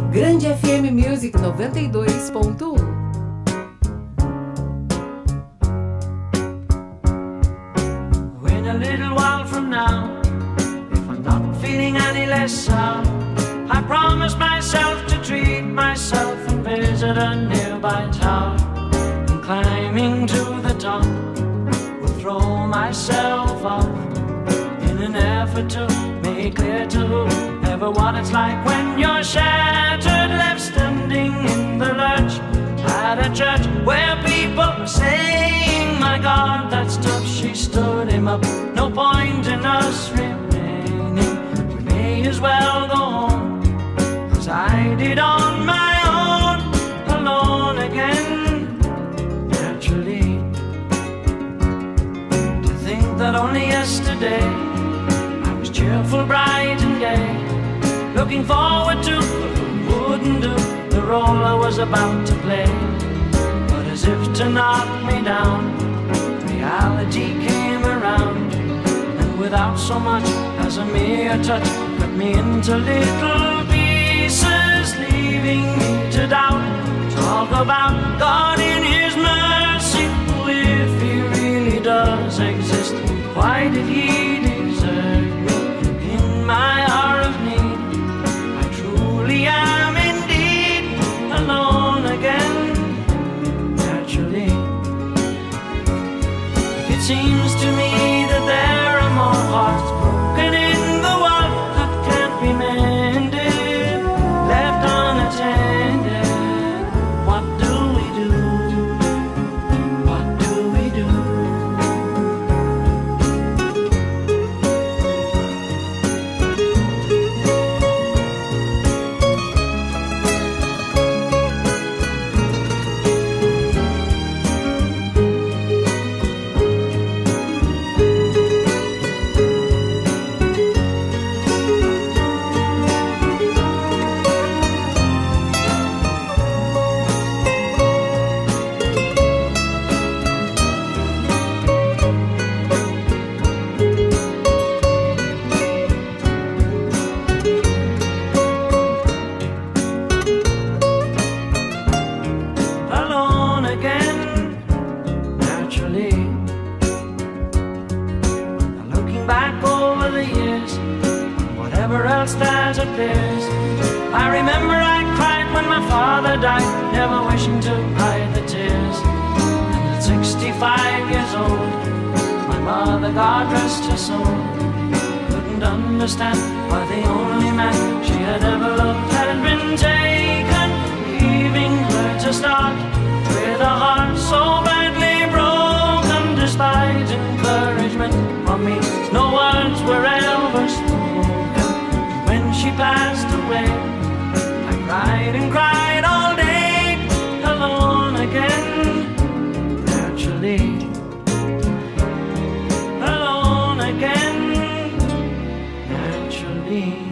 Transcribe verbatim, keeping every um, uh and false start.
Grande F M Music noventa e dois ponto um. A little while from now, if I'm not feeling any less sound, I promise myself to treat myself and visit a nearby tower. And climbing to the top, will throw myself off in an effort to make clear to whoever what it's like when you're shattered, left standing in the lurch at a church where people are saying, my God, that's tough, she stood him up. No point in us remaining, we may as well go home, as I did on my own, alone again, naturally. To think that only yesterday I was cheerful, bright and gay, looking forward to what wouldn't do the role I was about to play. But as if to knock me down, reality came around, and without so much as a mere touch, cut me into little pieces, leaving me to doubt. Talk about God in His mercy, if He really does exist, why did He desert me in my hour of need? I truly am indeed alone again, naturally. It seems to me that there are more hearts broken in the world that can't be mended, left unattended. What do we do? What do we do? Back over the years, whatever else that appears, I remember I cried when my father died, never wishing to hide the tears. And at sixty-five years old, my mother, God rest her soul, couldn't understand why the only man she had ever loved had been taken, leaving her to start with a heart so badly broken. Despite encouragement from me, no words were ever spoken. When she passed away, I cried and cried all day, alone again, naturally. Alone again, naturally.